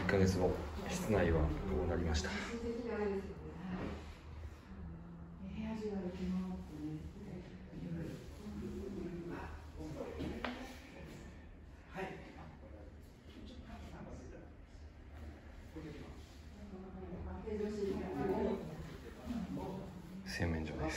ヶ月後、室内はこうなりました。洗面所です。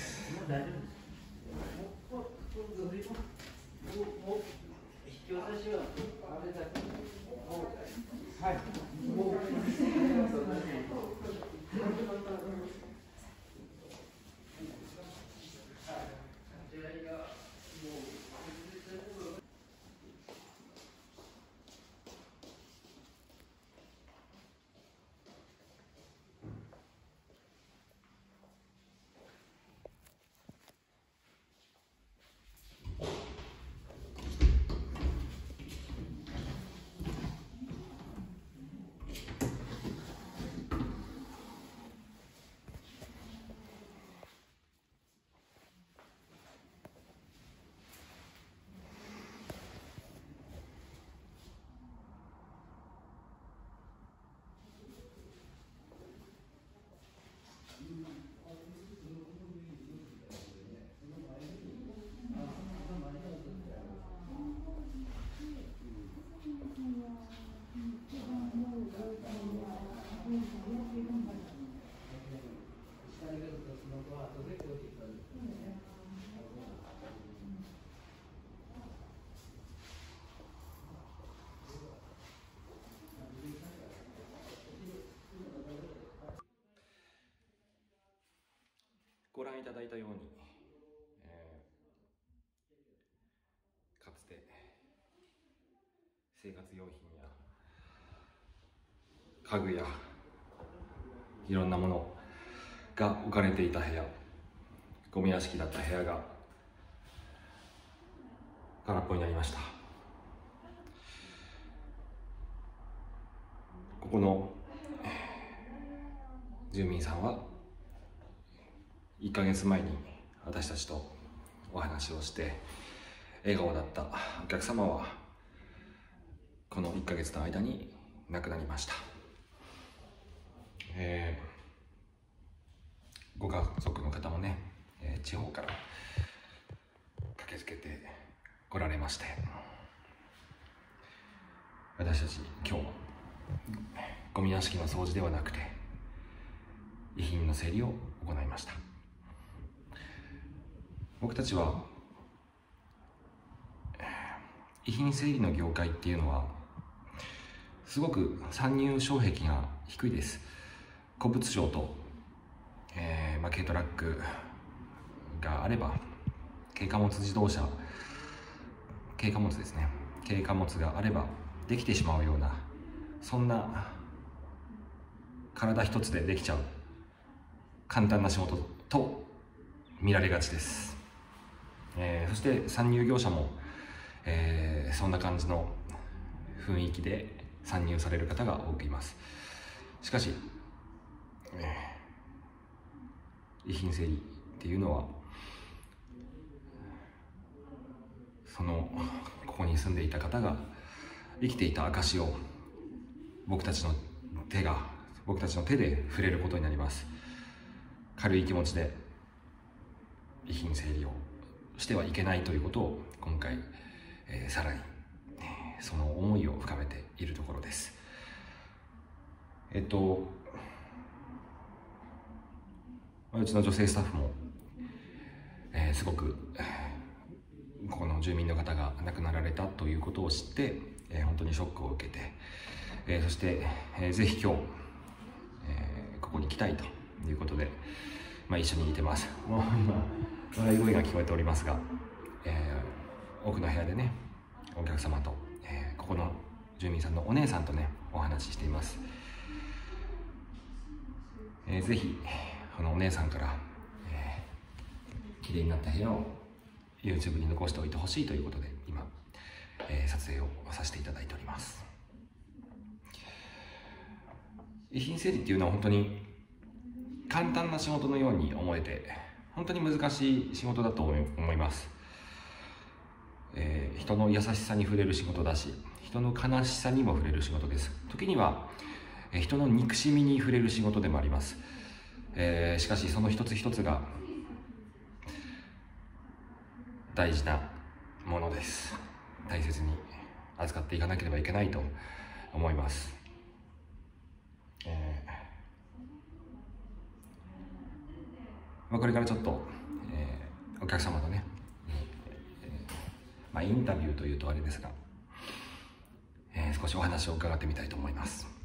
ご覧いただいたように、かつて生活用品や家具やいろんなものが置かれていた部屋、ゴミ屋敷だった部屋が空っぽになりました。ここの住民さんは1ヶ月前に私たちとお話をして笑顔だったお客様はこの1ヶ月の間に亡くなりました。ご家族の方もね、地方から駆けつけて来られまして、私たち今日ゴミ屋敷の掃除ではなくて遺品の整理を行いました。僕たちは遺品整理の業界っていうのはすごく参入障壁が低いです。古物商と、軽トラックがあれば軽貨物自動車、軽貨物ですね、軽貨物があればできてしまうような、そんな体一つでできちゃう簡単な仕事と見られがちです。そして参入業者も、そんな感じの雰囲気で参入される方が多くいます。しかし、遺品整理っていうのはここに住んでいた方が生きていた証を僕たちの手で触れることになります。軽い気持ちで遺品整理をしてはいけないということを今回、さらに、その思いを深めているところです。うちの女性スタッフも、すごく、ここの住民の方が亡くなられたということを知って、本当にショックを受けて、そして、ぜひ今日、ここに来たいということで、一緒にいてます。もう今笑い声が聞こえておりますが、奥の部屋でねお客様と、ここの住民さんのお姉さんとねお話ししています。ぜひこのお姉さんから、綺麗になった部屋を YouTube に残しておいてほしいということで今、撮影をさせていただいております。遺品整理っていうのは本当に簡単な仕事のように思えて本当に難しい仕事だと思います。人の優しさに触れる仕事だし、人の悲しさにも触れる仕事です。時には人の憎しみに触れる仕事でもあります。しかしその一つ一つが大事なものです。大切に扱っていかなければいけないと思います。これからちょっと、お客様とね、インタビューというとあれですが、少しお話を伺ってみたいと思います。